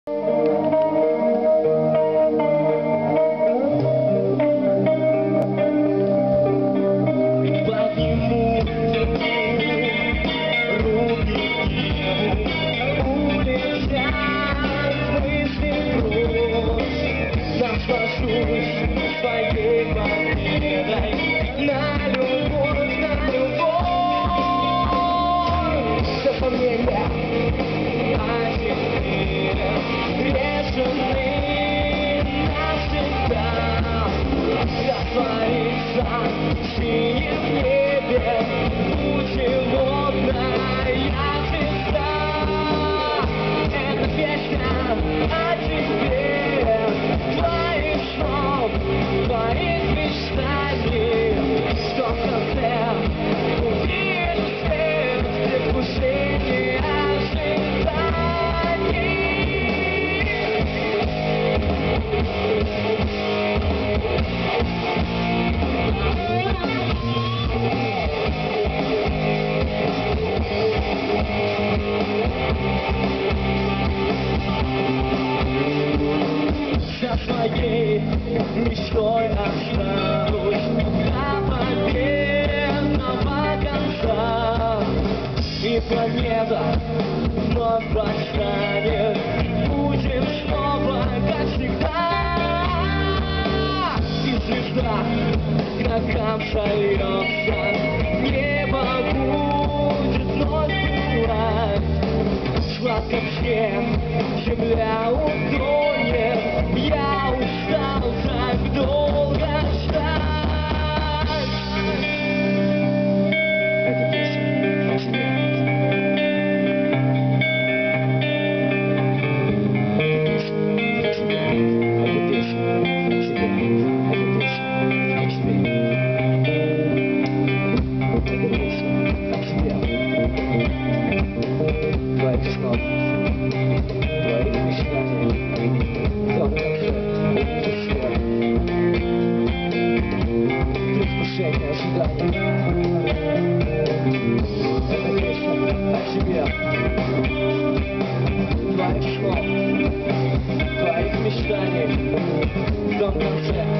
Своей победой на любовь, все сомнения о тебе решены навсегда. Растворится в синем небе лучеводная звезда. Это песня о тебе, твоих снов, твоих мечтаний, что в конце увидишь свет предвкушения ожиданий. За своей мечтой останусь до победного конца, и планета вновь восстанет, будем снова, как всегда. И звезда к ногам сольется, небо будет вновь пылать. В сладком сне земля утонет, я устал так долго ждать. Это песня о тебе. Это песня о тебе. Это песня о тебе. Это песня о тебе. Твоих снов, твоих мечтаний, в конце увидишь свет, предвкушение ожидания. Это песня о тебе, твоих снов, твоих мечтаний, в конце